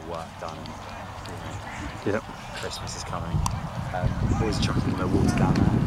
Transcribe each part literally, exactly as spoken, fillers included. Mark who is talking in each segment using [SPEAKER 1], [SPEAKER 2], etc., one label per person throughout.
[SPEAKER 1] work done. And, you know,
[SPEAKER 2] Yep.
[SPEAKER 1] Christmas is coming. Um, always chucking the water down there.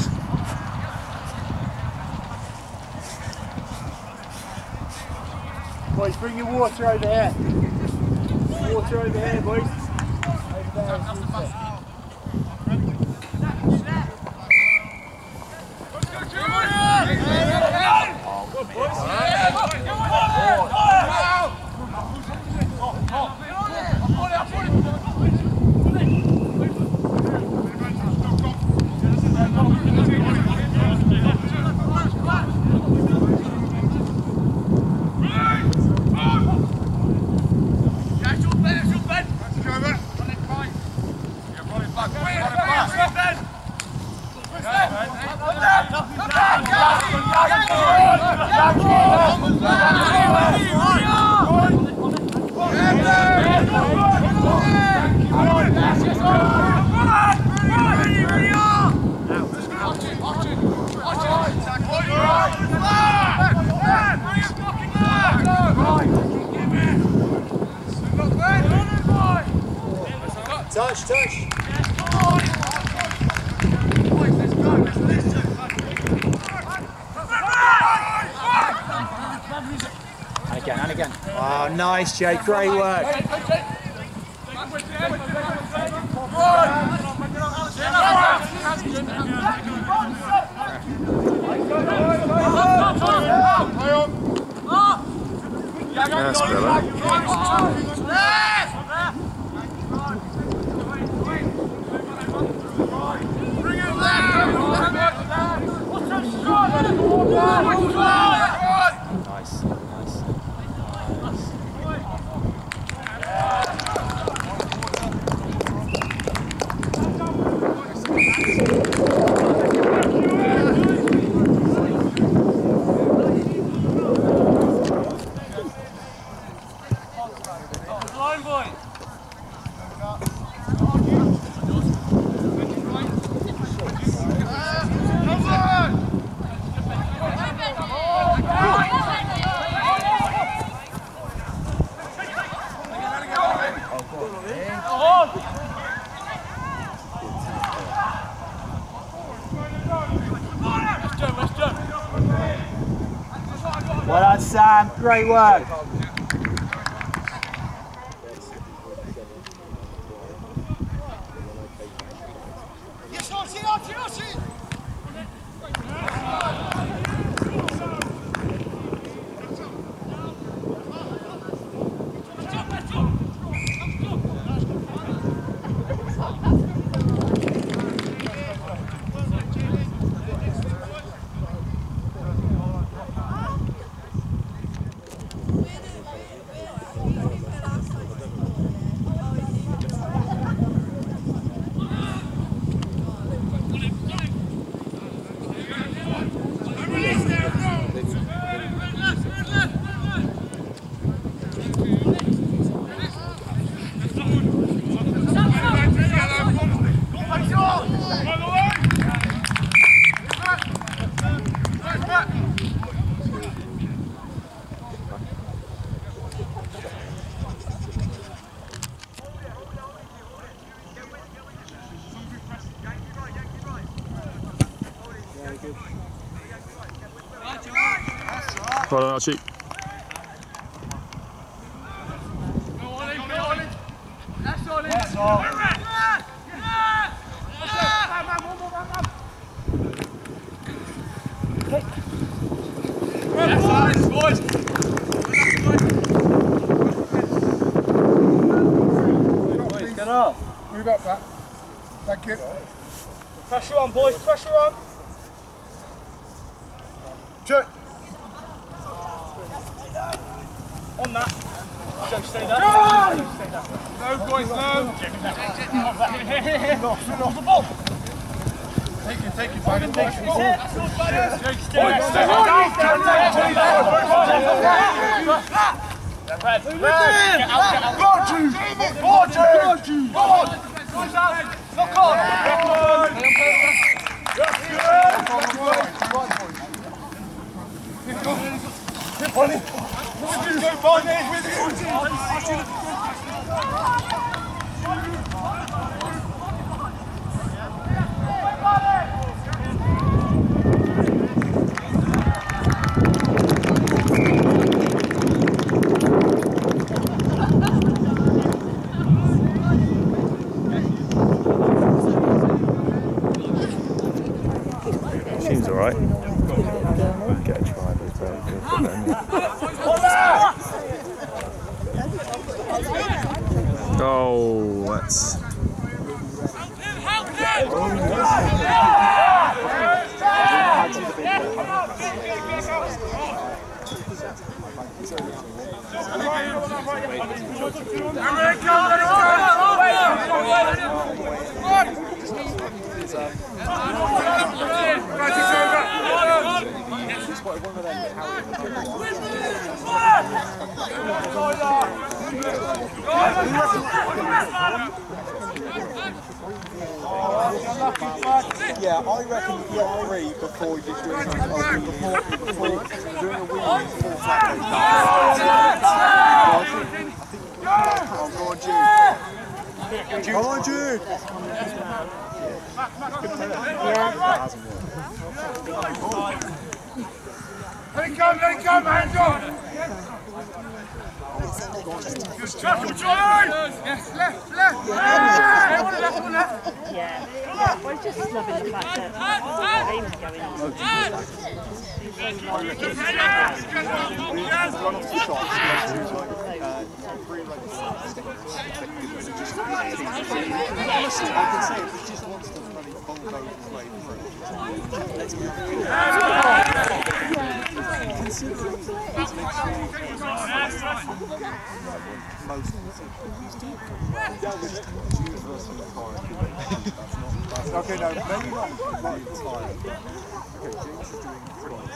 [SPEAKER 3] Boys, bring your water over here. Water over here, boys. Over there is water. Touch, touch.
[SPEAKER 1] And again, and again.
[SPEAKER 3] Oh, nice, Jake. Great work.
[SPEAKER 2] That's better.
[SPEAKER 1] Nice, nice.
[SPEAKER 4] Line boy.
[SPEAKER 3] Well done, Sam. Great work.
[SPEAKER 2] Well done, Archie.
[SPEAKER 3] Get up. Move up that. Thank you.
[SPEAKER 4] Pressure on, boys. Pressure on.
[SPEAKER 3] Check.
[SPEAKER 4] On that. Don't stay there. Don't stay there.
[SPEAKER 3] No, boys, no.
[SPEAKER 4] Off the ball.
[SPEAKER 3] Take it, take it, take it, take it.
[SPEAKER 4] Jake, stay. Stay down. Red, red. Get out, get out.
[SPEAKER 3] Go, Jude. Go, Jude. Go on.
[SPEAKER 4] Look on.
[SPEAKER 3] Hit on it. Go, Barney, with you.
[SPEAKER 2] Oh, that's.
[SPEAKER 1] Yeah, I reckon you get three before you do something. Oh, before, before doing a wheel before tackling. Oh, go on, Jude. Jude. Come on, Jude.
[SPEAKER 3] Let it come, let it come, hands on! Yes, left, left! Yeah, one left, one left!
[SPEAKER 5] Yeah, we're just loving the fact that the game's going on.
[SPEAKER 1] Honestly, I can say if he just wants to bloody bulldoze his way through. Let's move Considering his most of the things he's doing. That was universally tired. Okay, no, maybe not quite tired. Okay, James is doing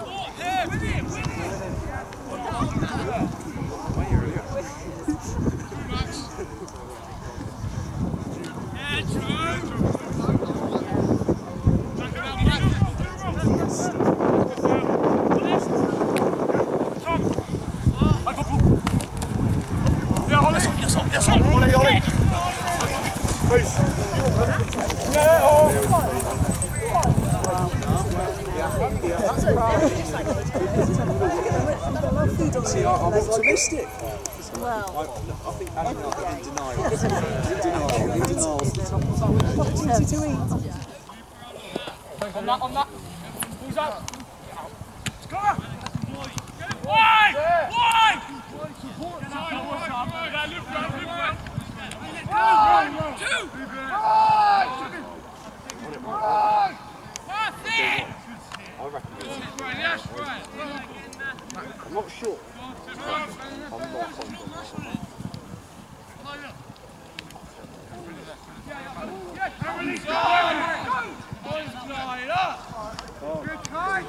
[SPEAKER 1] See, I'm optimistic. Well, I think Adam and I in denial. In denial. In denial. Opportunity to eat.
[SPEAKER 4] On that, on that. Who's that? Score! Wide! Wide! Support! Two!
[SPEAKER 1] I reckon I'm not sure. I'm not confident.
[SPEAKER 3] Good time!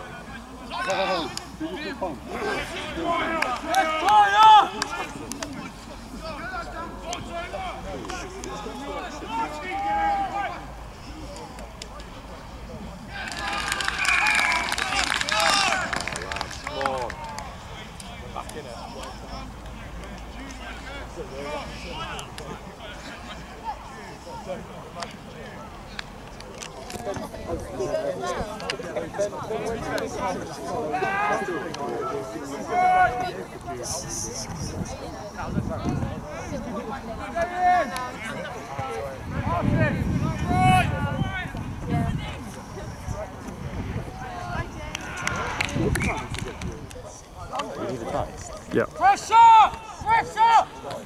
[SPEAKER 2] Yeah.
[SPEAKER 3] Pressure! Pressure!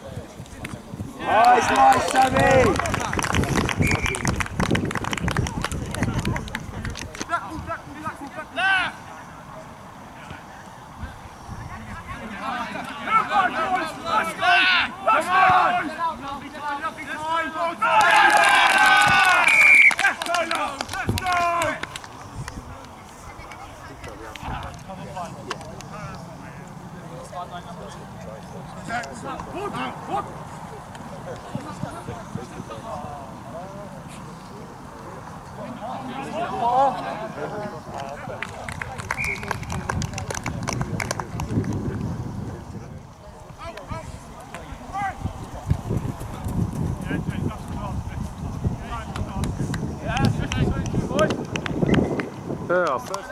[SPEAKER 3] Nice, nice, Sammy!
[SPEAKER 2] Yeah, first.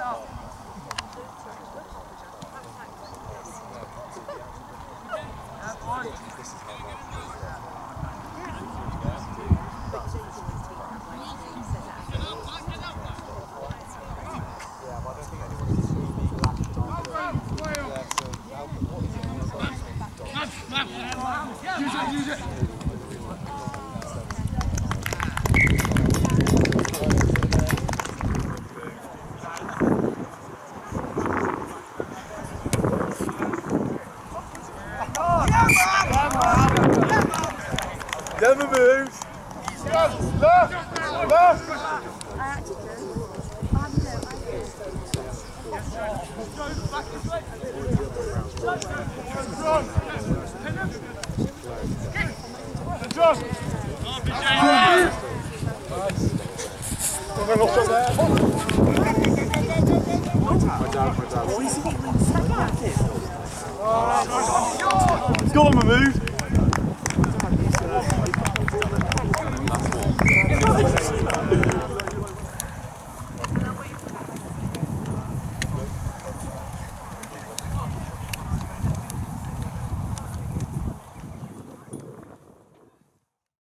[SPEAKER 1] the move. Left, left.
[SPEAKER 5] I actually do. I haven't done
[SPEAKER 1] He's got him a move.